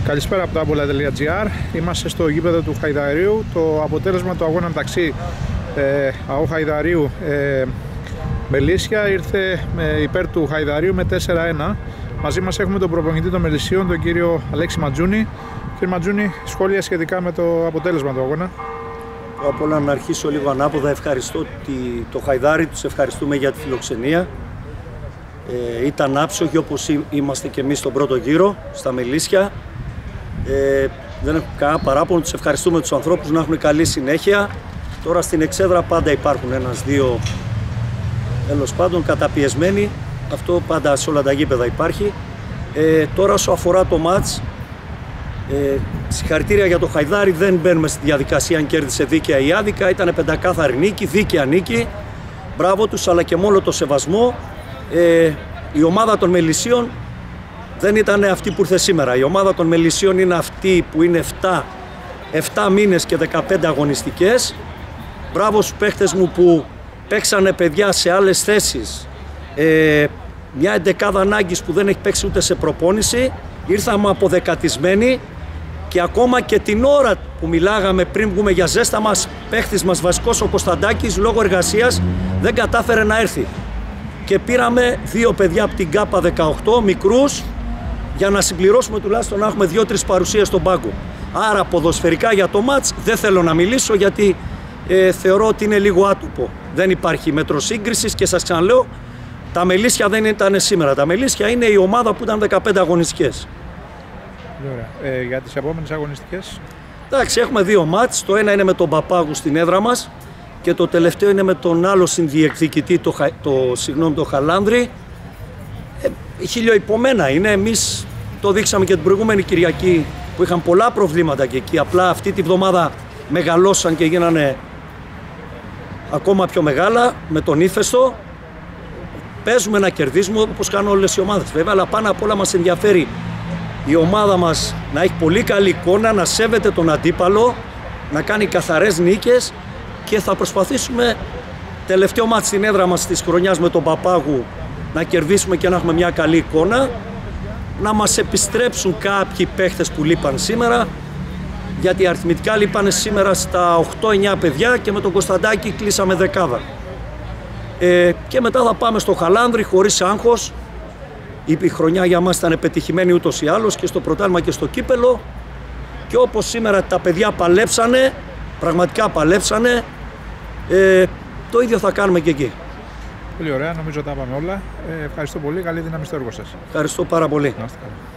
Καλησπέρα από το Apolla.gr. Είμαστε στο γήπεδο του Χαϊδαρίου. Το αποτέλεσμα του αγώνα μεταξύ ΑΟ Χαϊδαρίου Μελίσια ήρθε υπέρ του Χαϊδαρίου με 4-1. Μαζί μας έχουμε τον προπονητή των Μελισσίων, τον κύριο Αλέξη Ματζούνη. Κύριε Ματζούνη, σχόλια σχετικά με το αποτέλεσμα του αγώνα. Από όλα να αρχίσω λίγο ανάποδα. Ευχαριστώ το Χαϊδάρι, τους ευχαριστούμε για τη φιλοξενία. Ήταν άψογοι όπως είμαστε και εμείς στον πρώτο γύρο, στα Μελίσια. Δεν έχω κανένα παράπονο, τους ευχαριστούμε τους ανθρώπους, να έχουν καλή συνέχεια. Τώρα στην εξέδρα πάντα υπάρχουν ένας-δύο, τέλος πάντων, καταπιεσμένοι. Αυτό πάντα σε όλα τα γήπεδα υπάρχει. Τώρα όσο αφορά το μάτς, συγχαρητήρια για το Χαϊδάρι, δεν μπαίνουμε στη διαδικασία αν κέρδισε δίκαια ή άδικα. Ήταν πεντακάθαρη νίκη, δίκαια νίκη. Μπράβο τους, αλλά και με όλο το σεβασμό. Η ομάδα των Μελισσίων δεν ήταν αυτή που ήρθε σήμερα. Η ομάδα των Μελισσίων είναι αυτή που είναι 7 μήνες και 15 αγωνιστικές. Μπράβο στους παίχτες μου που παίξανε παιδιά σε άλλες θέσεις. Μια εντεκάδα ανάγκης που δεν έχει παίξει ούτε σε προπόνηση. Ήρθαμε αποδεκατισμένοι και ακόμα και την ώρα που μιλάγαμε πριν βγούμε για ζέστα μας, παίχτης μας βασικός ο Κωνσταντάκης λόγω εργασίας δεν κατάφερε να έρθει. Και πήραμε 2 παιδιά από την ΚΑΠΑ 18, μικρούς, για να συμπληρώσουμε τουλάχιστον να έχουμε 2-3 παρουσίες στον πάγκο. Άρα ποδοσφαιρικά για το μάτς δεν θέλω να μιλήσω, γιατί θεωρώ ότι είναι λίγο άτυπο. Δεν υπάρχει μέτρο σύγκρισης και σας ξαναλέω, τα Μελίσια δεν ήταν σήμερα. Τα Μελίσια είναι η ομάδα που ήταν 15 αγωνιστικές. Ωραία. Για τις επόμενες αγωνιστικές. Εντάξει, έχουμε 2 μάτς. Το ένα είναι με τον Παπάγου στην έδρα μας και το τελευταίο είναι με τον άλλο συνδιεκδικητή, το Χαλάνδρη. Χιλιοϊπωμένα είναι. Εμείς το δείξαμε και την προηγούμενη Κυριακή που είχαν πολλά προβλήματα και εκεί. Απλά αυτή τη βδομάδα μεγαλώσαν και γίνανε ακόμα πιο μεγάλα με τον ύφεστο. Παίζουμε να κερδίσουμε όπως κάνουν όλες οι ομάδες βέβαια, αλλά πάνω απ' όλα μας ενδιαφέρει η ομάδα μας να έχει πολύ καλή εικόνα, να σέβεται τον αντίπαλο, να κάνει καθαρές νίκες και θα προσπαθήσουμε τελευταίο μάτι στην έδρα μας της χρονιάς με τον Παπάγου να κερδίσουμε και να έχουμε μια καλή εικόνα, να μας επιστρέψουν κάποιοι παίχτες που λείπαν σήμερα, γιατί αριθμητικά λείπανε σήμερα στα 8-9 παιδιά και με τον Κωνσταντάκη κλείσαμε δεκάδα. Και μετά θα πάμε στο Χαλάνδρη χωρίς άγχος. Η χρονιά για μας ήταν πετυχημένη ούτως ή άλλως και στο πρωτάθλημα και στο κύπελο, και όπως σήμερα τα παιδιά παλέψανε, πραγματικά παλέψανε, το ίδιο θα κάνουμε και εκεί. Πολύ ωραία, νομίζω τα είπαμε όλα. Ευχαριστώ πολύ, καλή δύναμη στο έργο σας. Ευχαριστώ πάρα πολύ. Να είστε καλά.